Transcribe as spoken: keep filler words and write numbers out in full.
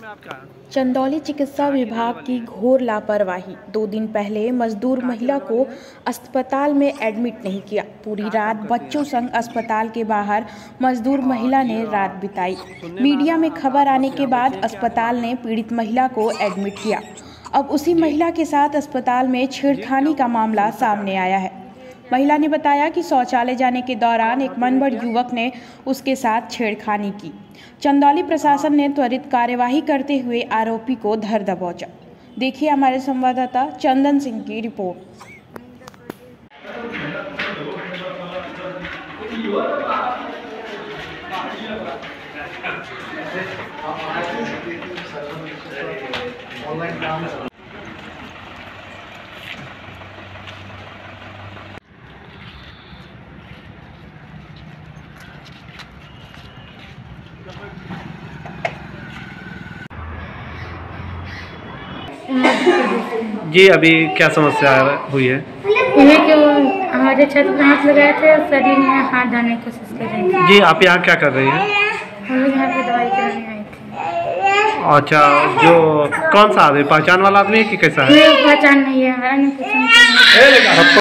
आपका? चंदौली चिकित्सा विभाग की घोर लापरवाही। दो दिन पहले मजदूर महिला को अस्पताल में एडमिट नहीं किया। पूरी रात बच्चों संग अस्पताल के बाहर मजदूर महिला ने रात बिताई। मीडिया में खबर आने के बाद अस्पताल ने पीड़ित महिला को एडमिट किया। अब उसी महिला के साथ अस्पताल में छेड़खानी का मामला सामने आया है। महिला ने बताया कि शौचालय जाने के दौरान एक मनबड़ युवक ने उसके साथ छेड़खानी की। चंदौली प्रशासन ने त्वरित कार्यवाही करते हुए आरोपी को धर दबोचा। देखिए हमारे संवाददाता चंदन सिंह की रिपोर्ट। जी अभी क्या समस्या हुई है? ये कि हमारे छत पर हाथ लगाए थे और शरीर में हाथ डालने की कोशिश कर रहे थे। जी आप यहाँ क्या कर रही हैं? हम लोग यहाँ पे दवाई कराने आए थे। अच्छा, जो कौन सा आदमी, पहचान वाला आदमी है कि कैसा है? मेरी पहचान नहीं है, हमारा नहीं पहचान। अब तो